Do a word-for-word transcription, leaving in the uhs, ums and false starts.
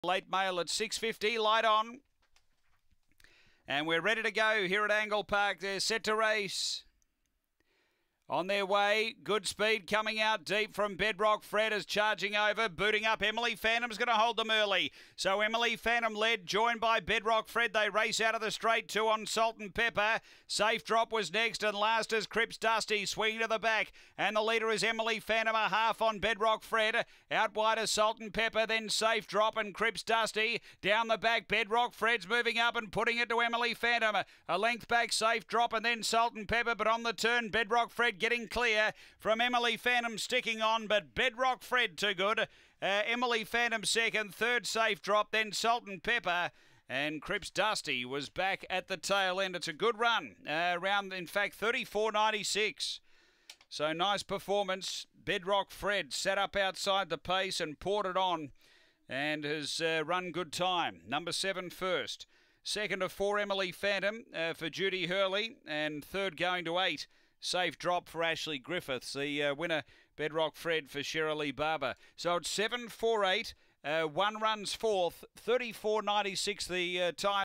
Late mail at six fifty, light on. And we're ready to go here at Angle Park. They're set to race. On their way, good speed coming out deep from Bedrock. Fred is charging over, booting up. Emily Phantom's going to hold them early. So Emily Phantom led, joined by Bedrock Fred. They race out of the straight, two on Salt and Pepper. Safe Drop was next, and last is Crips Dusty, swinging to the back. And the leader is Emily Phantom, a half on Bedrock Fred. Out wide is Salt and Pepper, then Safe Drop and Crips Dusty. Down the back, Bedrock Fred's moving up and putting it to Emily Phantom. A length back, Safe Drop, and then Salt and Pepper, but on the turn, Bedrock Fred getting clear from Emily Phantom sticking on, but Bedrock Fred too good. Uh, Emily Phantom second, third Safe Drop, then Salt and Pepper. And Crips Dusty was back at the tail end. It's a good run, uh, around, in fact, thirty-four ninety-six. So nice performance. Bedrock Fred sat up outside the pace and poured it on and has uh, run good time. Number seven first. Second of four, Emily Phantom uh, for Judy Hurley. And third going to eight, Safe Drop for Ashley Griffiths. The uh, winner, Bedrock Fred for Shirley Barber. So it's seven four eight. Uh, one runs fourth, thirty-four ninety-six the uh, time.